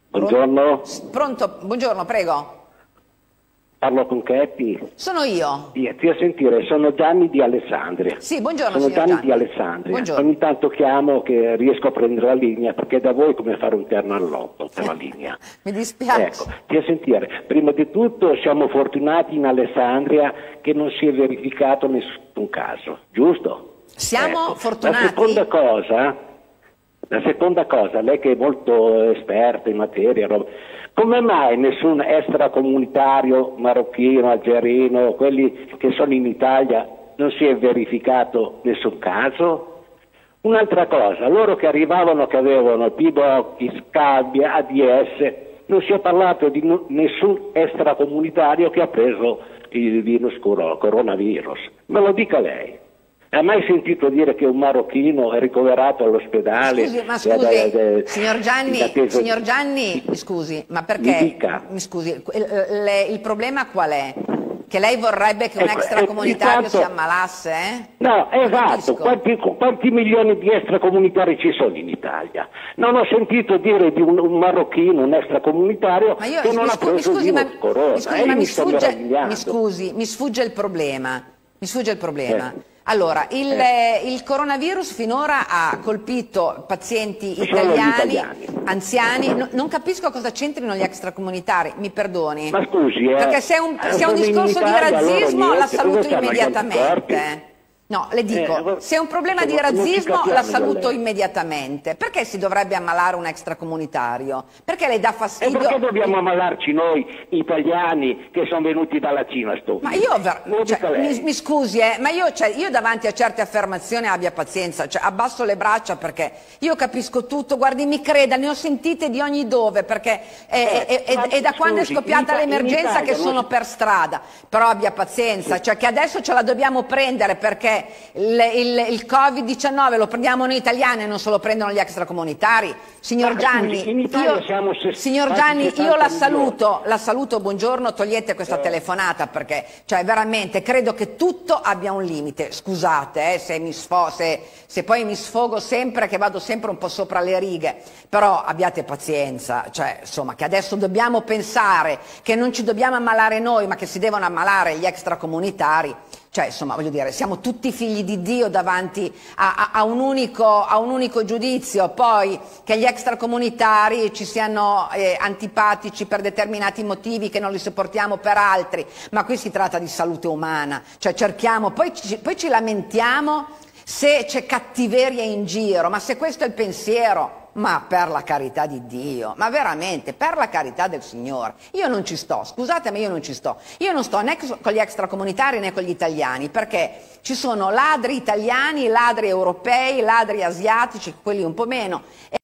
Buongiorno, Pronto? Buongiorno, prego. parlo con Cheppi. Sono io. Ti a sentire, sono Gianni di Alessandria. Sì, buongiorno Sono signor Gianni Gianni. di Alessandria. Buongiorno. Ogni tanto chiamo che riesco a prendere la linea, perché da voi è come fare un terno all'otto per la linea. Mi dispiace. Ecco, ti a sentire. Prima di tutto siamo fortunati in Alessandria che non si è verificato nessun caso, giusto? Siamo Ecco. fortunati? La seconda cosa, lei che è molto esperta in materia, come mai nessun extracomunitario marocchino, algerino, quelli che sono in Italia, non si è verificato nessun caso? Un'altra cosa, loro che arrivavano che avevano Pibocchi, Scabbia, ADS, non si è parlato di nessun extracomunitario che ha preso il coronavirus. Me lo dica lei. Ha mai sentito dire che un marocchino è ricoverato all'ospedale? Scusi, ma scusi, signor Gianni, mi scusi, ma perché? Mi scusi, il problema qual è? Che lei vorrebbe che un extracomunitario si ammalasse? No, esatto, quanti milioni di extracomunitari ci sono in Italia? Non ho sentito dire di un marocchino, un extracomunitario che non ha preso il virus corona. Mi sfugge il problema. Mi sfugge il problema. Allora, il coronavirus finora ha colpito pazienti italiani, anziani, non capisco cosa c'entrino gli extracomunitari, mi perdoni. Ma scusi, perché se è un discorso di razzismo la saluto immediatamente. No, le dico, se è un problema di razzismo la saluto immediatamente. Perché si dovrebbe ammalare un extracomunitario? Perché le dà fastidio? E perché dobbiamo ammalarci noi italiani che sono venuti dalla Cina? Ma io, mi scusi, ma io davanti a certe affermazioni abbia pazienza, abbasso le braccia perché io capisco tutto, guardi, mi creda, ne ho sentite di ogni dove, perché è da quando è scoppiata l'emergenza che sono per strada, però abbia pazienza, che adesso ce la dobbiamo prendere perché il Covid-19 lo prendiamo noi italiani e non se lo prendono gli extracomunitari. Signor Gianni, io la saluto, buongiorno, togliete questa telefonata perché veramente credo che tutto abbia un limite. Scusate se poi mi sfogo sempre, che vado sempre un po' sopra le righe, però abbiate pazienza, insomma, che adesso dobbiamo pensare che non ci dobbiamo ammalare noi ma che si devono ammalare gli extracomunitari. Insomma, voglio dire, siamo tutti figli di Dio davanti a un unico giudizio, poi che gli extracomunitari ci siano antipatici per determinati motivi che non li sopportiamo per altri, ma qui si tratta di salute umana, cerchiamo, poi ci lamentiamo se c'è cattiveria in giro, ma se questo è il pensiero, ma per la carità di Dio, ma veramente, per la carità del Signore, io non ci sto, scusate ma io non ci sto, io non sto né con gli extracomunitari né con gli italiani, perché ci sono ladri italiani, ladri europei, ladri asiatici, quelli un po' meno,